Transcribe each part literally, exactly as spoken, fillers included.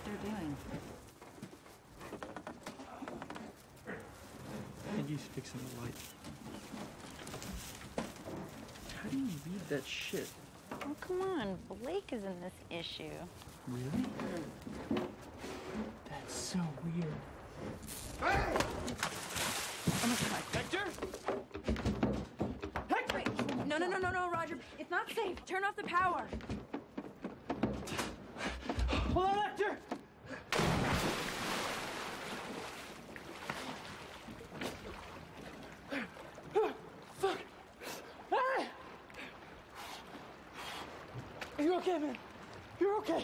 they're doing. Andy's fixing the light. How do you read that shit? Oh, come on. Blake is in this issue. Really? That's so weird. Hey! Oh, my God. Hector? Hector! No, no, no, no, no, Roger. It's not safe. Turn off the power. Hold on, Hector! Fuck! Hey! Are you okay, man? You're okay.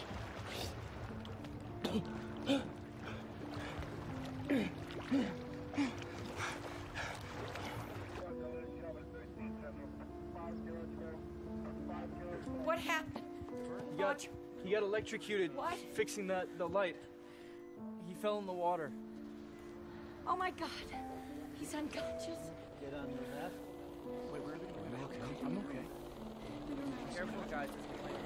What happened? He got, he got electrocuted. What? Fixing the, the light. He fell in the water. Oh, my God. He's unconscious. Get under that. Wait, where are they going? I'm okay. I'm okay. Careful, guys.